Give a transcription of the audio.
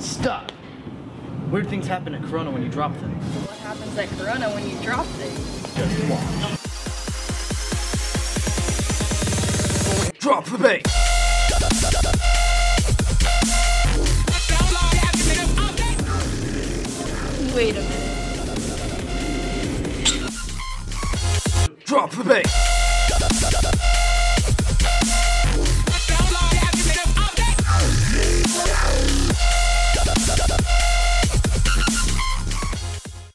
Stop! Weird things happen at Corona when you drop things. What happens at Corona when you drop things? Just watch. Drop the bass! Wait a minute. Drop the bass!